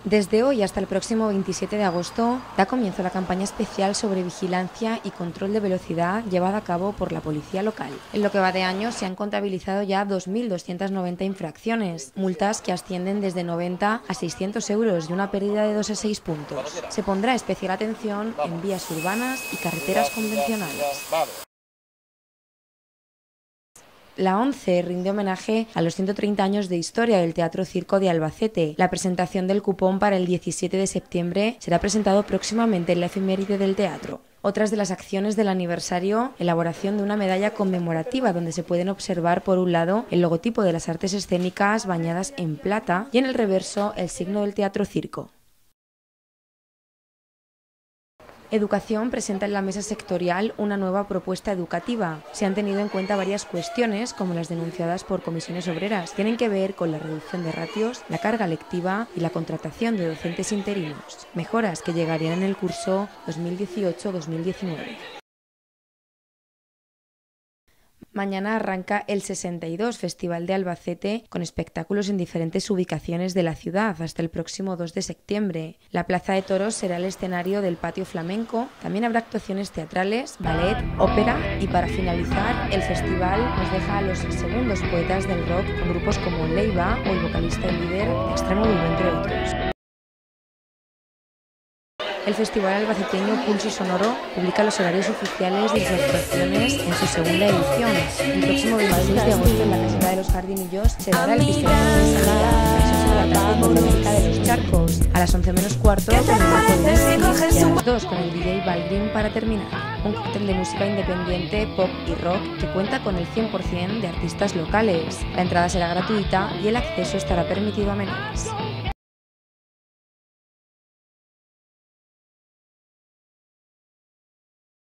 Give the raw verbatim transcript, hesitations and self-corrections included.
Desde hoy hasta el próximo veintisiete de agosto da comienzo la campaña especial sobre vigilancia y control de velocidad llevada a cabo por la policía local. En lo que va de año se han contabilizado ya dos mil doscientas noventa infracciones, multas que ascienden desde noventa a seiscientos euros y una pérdida de dos a seis puntos. Se pondrá especial atención en vías urbanas y carreteras convencionales. La ONCE rinde homenaje a los ciento treinta años de historia del Teatro Circo de Albacete. La presentación del cupón para el diecisiete de septiembre será presentado próximamente en la efeméride del teatro. Otras de las acciones del aniversario, elaboración de una medalla conmemorativa donde se pueden observar por un lado el logotipo de las artes escénicas bañadas en plata y en el reverso el signo del Teatro Circo. Educación presenta en la mesa sectorial una nueva propuesta educativa. Se han tenido en cuenta varias cuestiones, como las denunciadas por comisiones obreras. Tienen que ver con la reducción de ratios, la carga lectiva y la contratación de docentes interinos. Mejoras que llegarían en el curso dos mil dieciocho dos mil diecinueve. Mañana arranca el sesenta y dos Festival de Albacete con espectáculos en diferentes ubicaciones de la ciudad hasta el próximo dos de septiembre. La Plaza de Toros será el escenario del patio flamenco. También habrá actuaciones teatrales, ballet, ópera y para finalizar el festival nos deja a los segundos poetas del rock con grupos como Leiva o el vocalista y líder Extremo Duro, entre otros. El Festival Albaceteño Pulso Sonoro publica los horarios oficiales de sus actuaciones en su segunda edición. El próximo veintiséis de agosto en la Caseta de los Jardinillos se dará el festival de ensalada a las ocho de la tarde por América de los Charcos, a las once menos cuarto con el grupo de Netflix y a las dos con el D J Baldwin para terminar. Un cóctel de música independiente, pop y rock que cuenta con el cien por cien de artistas locales. La entrada será gratuita y el acceso estará permitido a menores.